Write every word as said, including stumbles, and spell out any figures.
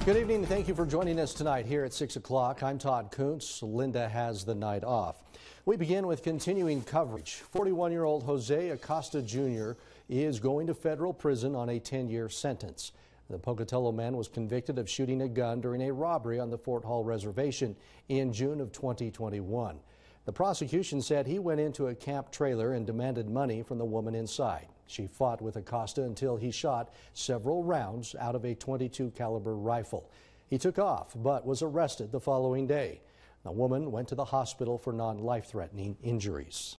Good evening. Thank you for joining us tonight here at six o'clock. I'm Todd Kuntz. Linda has the night off. We begin with continuing coverage. forty-one-year-old Jose Acosta Junior is going to federal prison on a ten-year sentence. The Pocatello man was convicted of shooting a gun during a robbery on the Fort Hall Reservation in June of twenty twenty-one. The prosecution said he went into a camp trailer and demanded money from the woman inside. She fought with Acosta until he shot several rounds out of a twenty-two caliber rifle. He took off but was arrested the following day. The woman went to the hospital for non-life-threatening injuries.